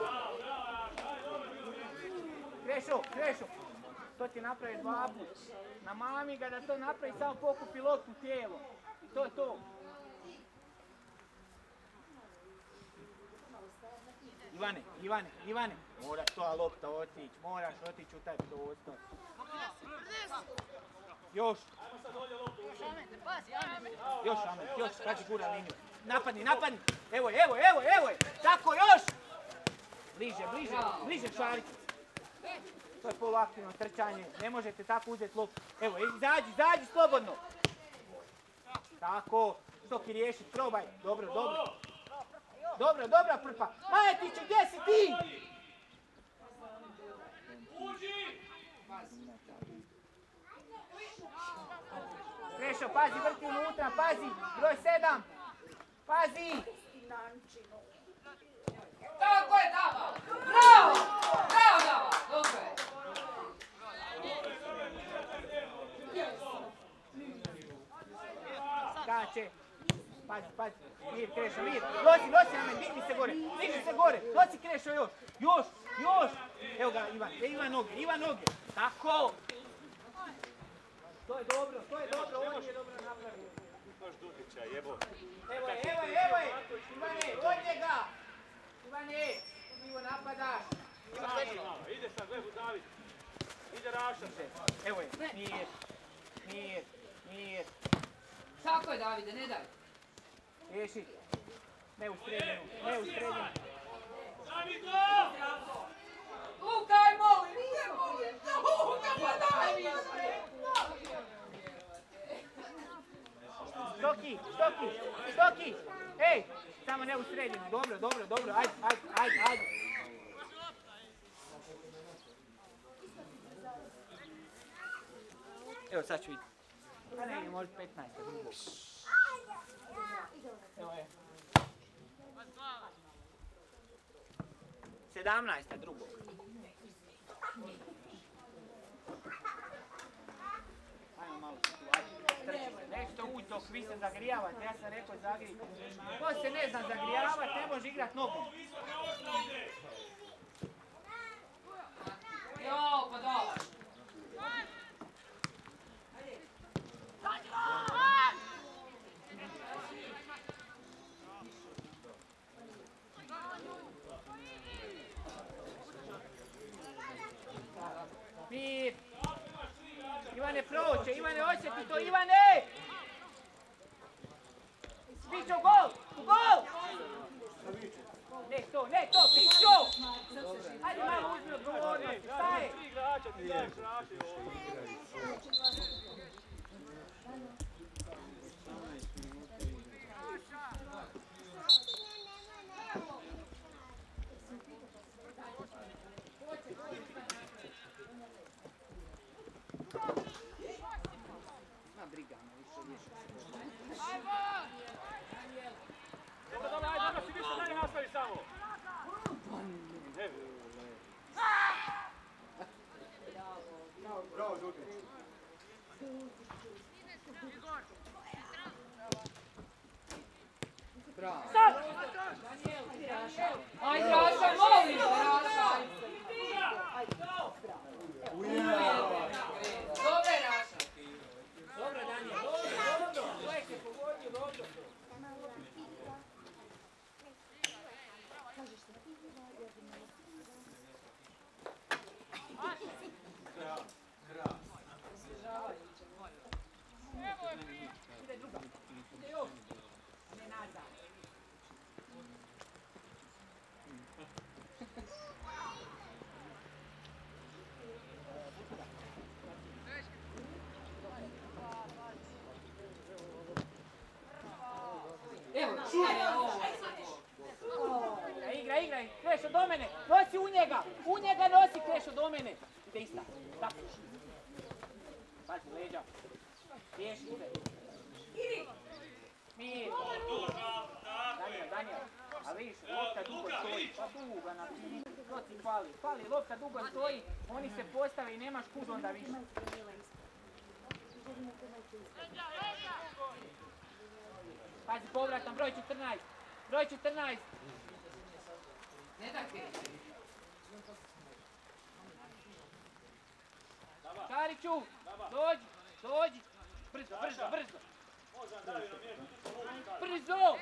Krešo! To ti napravi 2 puta. Namami ga da to napravi, samo pokupi loptu tijelo. I to je to. Ivane, moraš to lopta otići, moraš otići u taj prostor. Još. Još, kaži gura liniju. Napadni, evo je, tako još! Bliže Šaričić. To je poluaktivno trčanje, ne možete tako uzeti loptu. Evo, izađi slobodno. Tako, Stoki riješit, probaj, dobro. Dobra prpa. Majetiću, gdje si ti? Krešo, pazi, vrti unutra, pazi, broj 7. Pazi. Tako je, Dava! Bravo! Bravo, Dava! Dobro je. Skače. Pazi. Mir, Krešo, mir. Losi, Amen, digni se gore. Losi, Krešo, još. Evo ga, Ivan noge. Tako. To je dobro, on je dobro napravio. Baš Dudića, jebo. Evo je, Ivane, od njega! Ivane, krivo napadaš. Ide sad, gledu David. Ide Raša. Evo je, mir. Tako je, Davide, ne daj. Riješi. Ne u sredinu. Lukaj, molim, nije molim. Luka, pa daj mi sve. Stoki! Ej, samo ne u sredinu. Dobro, ajde. Evo, sad ću vidjeti. A ne, možda 15. drugog. Evo je. 17. drugog. Ajmo malo nešto ući dok vi se zagrijavate, ja sam rekao zagrij. Ko se ne zna zagrijavati, ne može igrat nogom. Jo, pa dobro. Mir! Ivane proće, Ivane osjeti to, Ivane! Pićo, gol! Ne to, Pićo! Ajde malo uzmi odgovornost, staje! Dobro, si više dalje nastavi samo. Bravo, Dudić. Bravo. Ajde, Raša, molim, Raša. Dobre, Raša. Dobro, Danijel, dobro. Čovjek je pogodio, dobro. Ide druga. Ide još. Ne nazad. Evo, Igraj, Krešo do mene, nosi u njega nosi Krešo do mene. Ide ista, tako. Pazi, leđa. Riješi se. Mir. Danijel, a vidiš, lopta dugo stoji, pa duga na ti. To ti fali, lopta dugo stoji, oni se postave i nemaš kud onda više. Pazi, povratan, broj 14. ne daj ti. Šariću, dođi. Dođi. Brzo, brzo, brzo. Možda davi na mjestu, to mogu kažem. Brzo!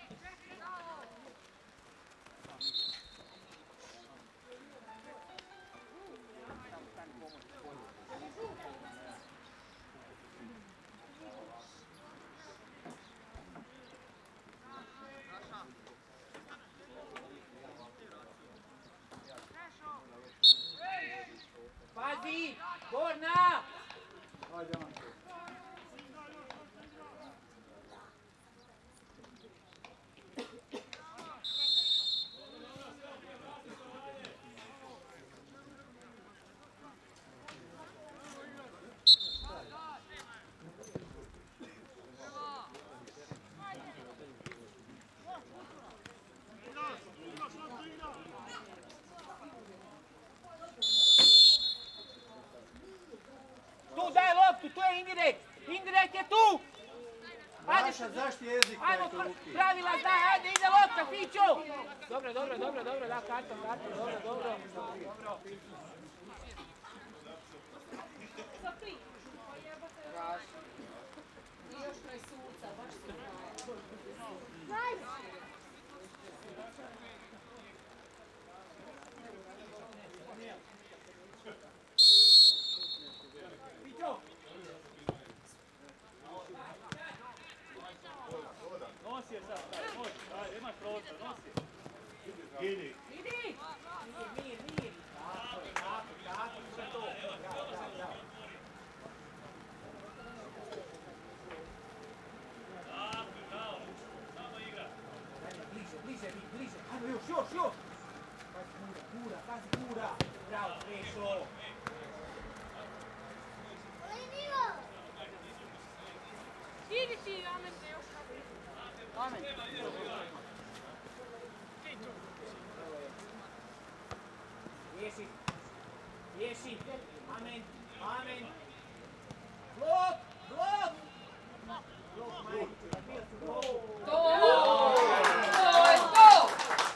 Pazi! Gorna! Ajde, Anto. Tu daj loptu, tu je indirekt! Indirekt je tu! Ajde, Maša, zašto jezik ajmo, preko ruke? pravila znaj, ajde, ide lopta, Fiću! Dobro, dobro, dobro, dobro, da, karton, dobro, dobro. I još kraj suca, baš se Fiću! Nosi je sad, nosi, ajde, imaš prostor, nosi. Idi. Idi! Mir, mir! Tako, sve to. Bravo, bravo. Bliže, bliže. Ajmo još. Pazi kura. Bravo, Krešo. Idi ti, Amen, te još. Amen. Riješi. Amen. Blok. To je to!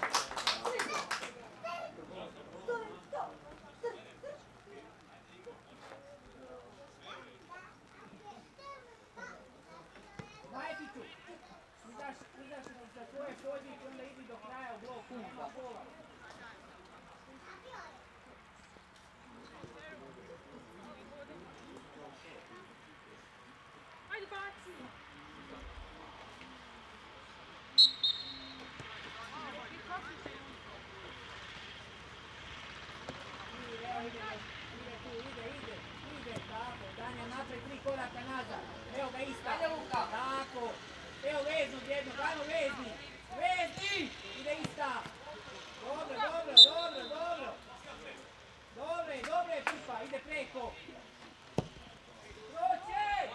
Majkiću, izaš sa svoje pozicije, onda idi do kraja u bloku. Pola. Ajde, baci. Ide, tako, Daniel napred 3 koraka nazad, evo ga ista, Ajde, Luka. tako, evo veznog jednog, ajmo vezni, ide ista, dobro je Pipa, ide preko, proće!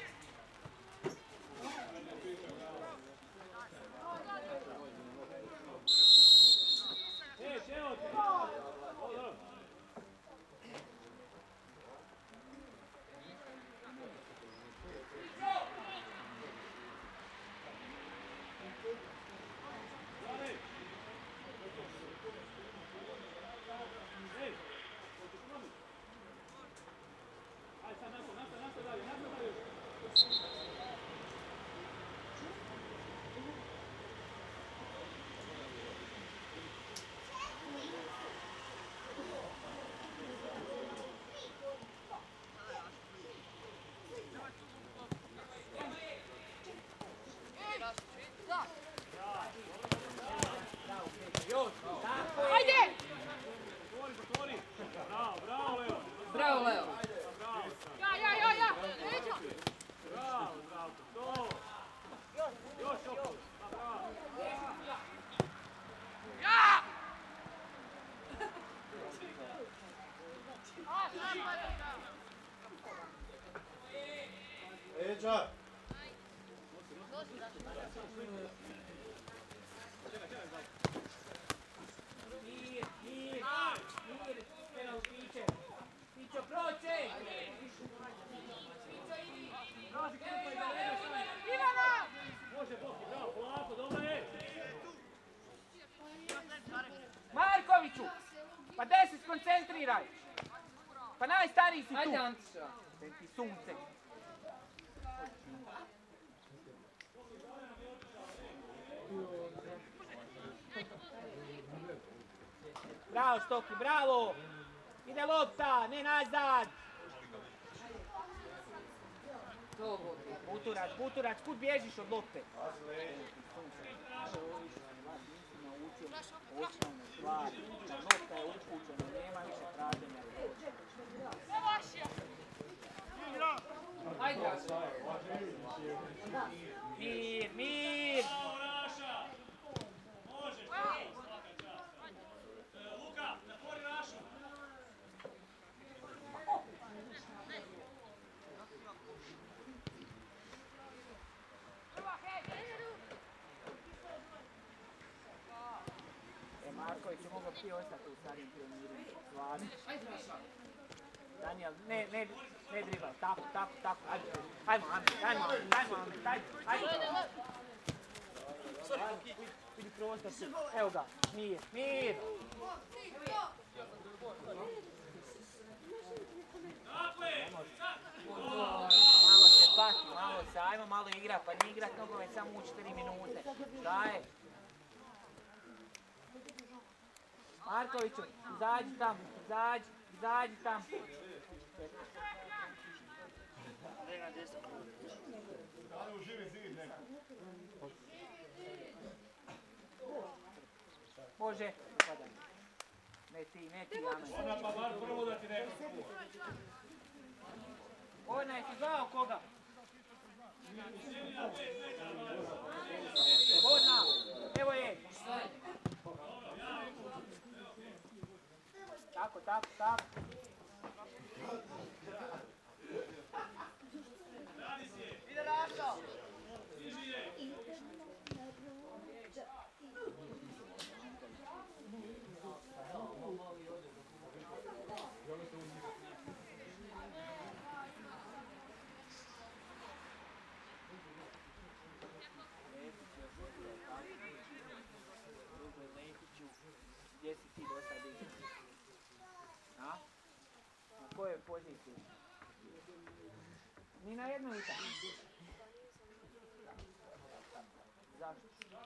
Evo te. Ajde! Bravo, Leo. Bravo, Leo. Ja! Neću! Bravo, to. Još opet. Bravo. Ja! Eđa. Mir, evo Pićo, proće! Pićo, idi! Ivana! Može, Boki, bravo, polako, dobro je. Markoviću! Pa gdje se skoncentriraj? Pa najstariji si tu! Ajde, Antiša. Ti sunce. Bravo Stoki, bravo! Ide lopta, ne nazad! Buturac, kud bježiš od lopte? Osnovne stvari, lopta je upućena, nema više traženja. Mir! Marković je mogao prije ostati u starim pionirima, stvarno. Daniel, ne dribal, tako, ajmo, vidi prostor, evo ga, mir! Malo se pati, ajmo malo igra, pa nije igrat nogomet samo u 4 minute. Daje. Markoviću, izađi tam. Može. Ne ti, Amen. Ona pa bar prvo da ti neko. Ona je ti zvao koga? Bona, evo je. Tako. Ide Rašo! Gdje si ti do sad igrao? A? U kojoj poziciji? Ni na jednu i tako. Zašto?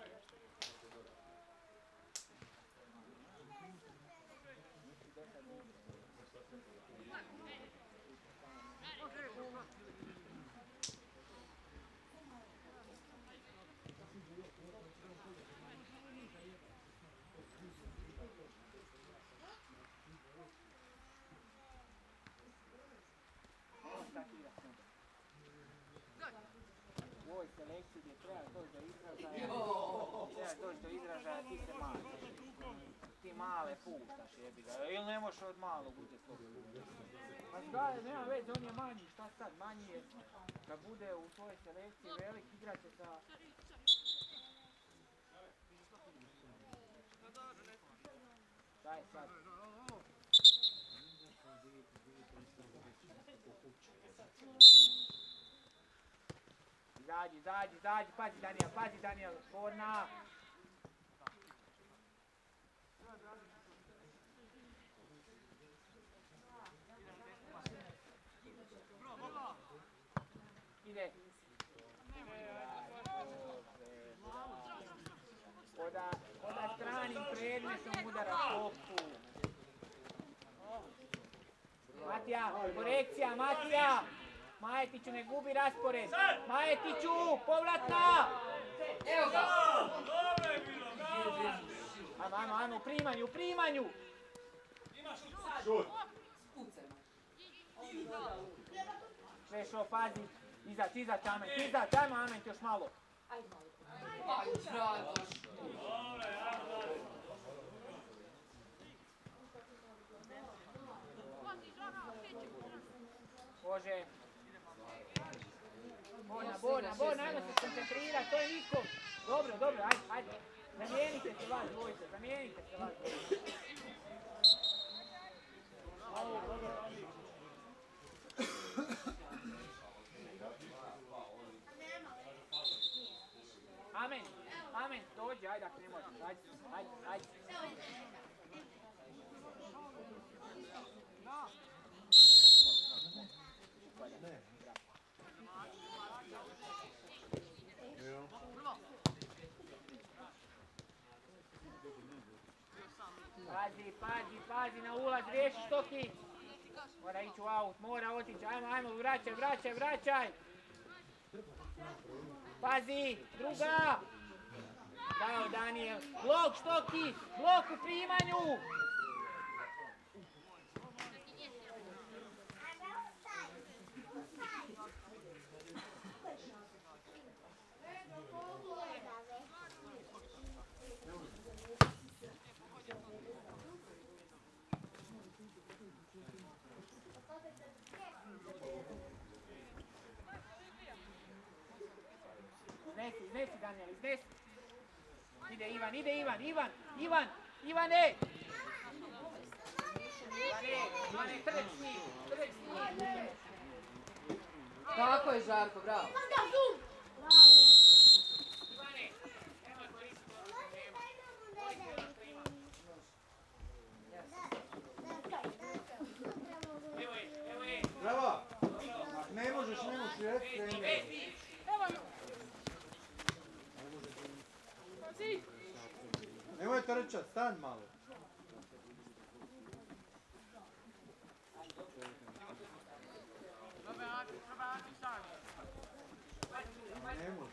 U ovoj selekciji gdje treba doći do izražaja, ti se mali. Ti male puštaš, jebi ga. Ili ne možeš od malog uzeti to. Pa zgaj, nema veze, on je manji, šta sad, manji je. Kad bude u tvojoj selekciji velik, igrat će sa... Šta je sad? Izađi, pazi Daniel, Borna! Ide! Oda stranim predmetom udara loptu. Matija, korekcija, Matija! Majetiću, ne gubi raspored! Majetiću, povratna! Evo ga! Ajmo, u primanju! Šut! Šešo, pazi! Izać, ajmo, Ament, još malo! Aj, Dragoš! Bože! Bona, ajmo se koncentrirati, to je niko! Dobro, ajde! Zamijenite se vas dvojice! Amen, dođi, ajde ako ne možeš, ajde. Pazi na ulaz, riješi Štokić. Mora ići u aut, mora otići, ajmo, vraćaj. Pazi, druga. Bravo Daniel, blok Štokić, blok u primanju. Iznesi Daniel, iznesi. Ide Ivan. Ivane, trč s njim. Tako je Žarko, bravo. Ivane, nemoj koristiti. Evo je. Bravo! Ne možeš, reći. Nemoj trčat, stan malo. Ne može.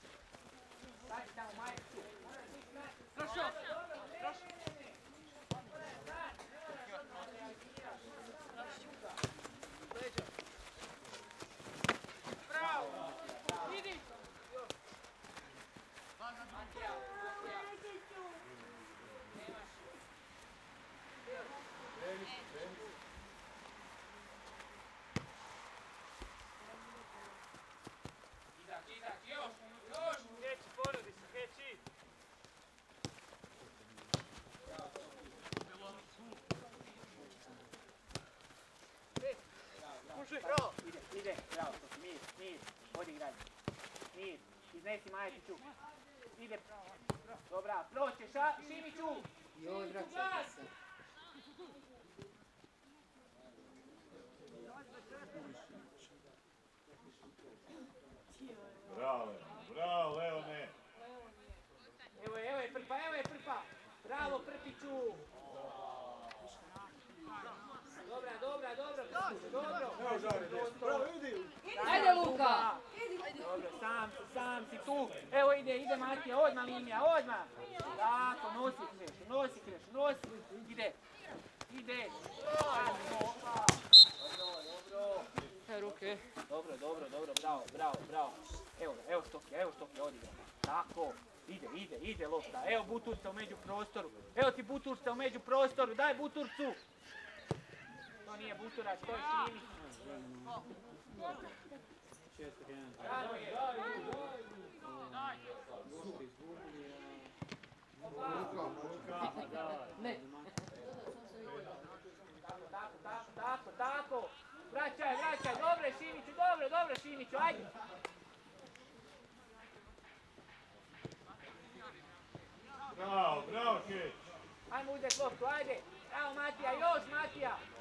Ide, bravo, mir, odigraj. Mir, iznesi Majetiću. Ide, dobra, proće, Šimiću. Joj, vraćajte se. Bravo, Leone. Evo je Prpa. Bravo, Prpiću. Dobro. Ajde Luka! Dobro, sam si tu. Evo ide Matija, odmah linija. Tako, nosi kreš. Ide. Dobro. Ruke. Dobro, bravo. Evo Štoki, odigra. Tako, ide lopta. Evo Buturca u međuprostoru. Evo ti Buturca u međuprostoru, daj Buturcu. To nije Buturac, to je Šimić. Ne. Tako. Vraćaj. Dobro Šimiću, ajde. Bravo, Keć. Ajmo uzeti loptu, ajde. Bravo Matija, još Matija.